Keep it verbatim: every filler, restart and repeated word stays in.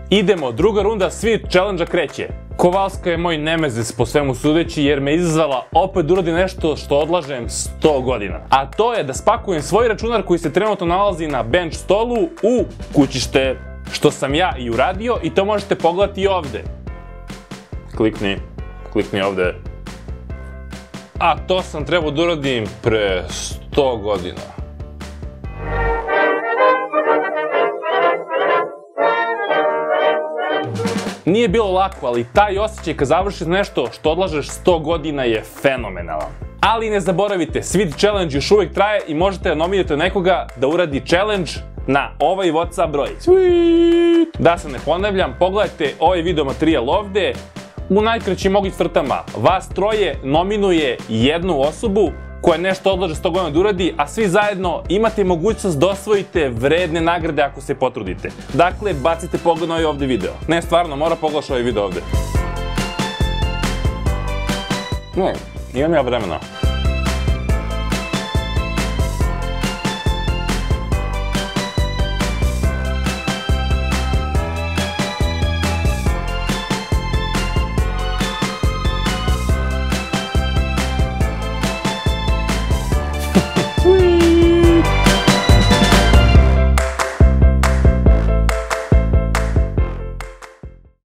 Idemo, druga runda Sweet Challenge-a kreće. Kowalska je moj nemezis po svemu sudeći jer me izazvala opet da uradim nešto što odlažem sto godina. A to je da spakujem svoj računar koji se trenutno nalazi na bench stolu u kućište. Što sam ja i uradio i to možete pogledati i ovde. Klikni, klikni ovde. A to sam trebao da uradim pre sto godina. Nije bilo lako, ali taj osjećaj kad završiš nešto što odlažeš sto godina je fenomenalan. Ali ne zaboravite, Sweet Challenge još uvijek traje i možete da nominirate nekoga da uradi challenge na ovaj WhatsApp broj. Sweet! Da se ne ponavljam, pogledajte ovaj video materijal ovde. U najkraćim mogućim crtama, vas troje nominuje jednu osobu koja nešto odlaže sto godina da uradi, a svi zajedno imate mogućnost da osvojite vredne nagrade ako se potrudite. Dakle, bacite pogled na ovaj ovde video. Ne, stvarno, mora pogledaš ovaj video ovde. Ne, imam ja vremena.